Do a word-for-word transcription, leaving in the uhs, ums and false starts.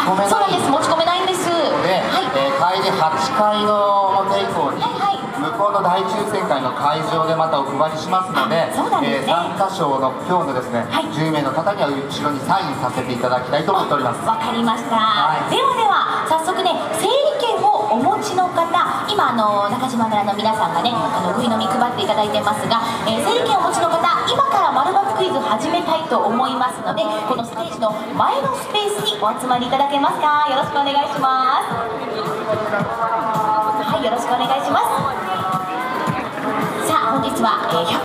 ち込めない。 そうなんです、持ち込めないんです。 で、 はい、 えー、帰りはちかいの表以降に、 はいはい、 向こうの大抽選会の会場でまたお配りしますので、 そうなんですね、 えー、参加賞の今日のですね、 はい、 じゅうめいの方には後ろにサインさせていただきたいと思っております。 わかりました、 はい、 ではでは早速ね、整理券をお持ちの方、今あの中島村の皆さんがね、あのぐいのみ配っていただいてますが、えー、整理券をお持ちの方、今から丸抜クイズ始めたいと思いますので、このステージの前のスペースにお集まりいただけますか。よろしくお願いします。はい、よろしくお願いします。さあ本日は、えー